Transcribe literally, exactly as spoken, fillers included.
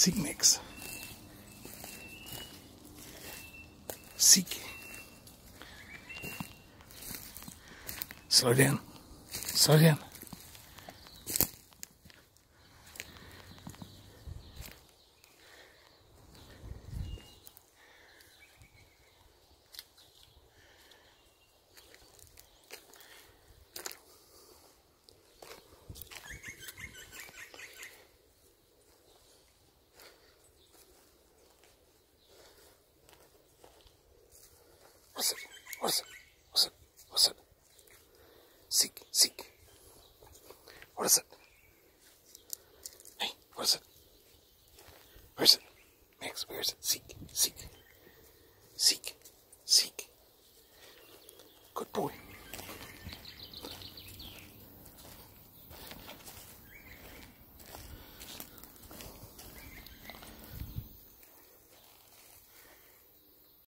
Seek mix. Seek. Slow down. Slow down. What's it? What's it? What's it? What's it? Seek, seek. What is it? Hey, what is it? Where is it? Max, where is it? Seek, seek. Seek, seek. Good boy.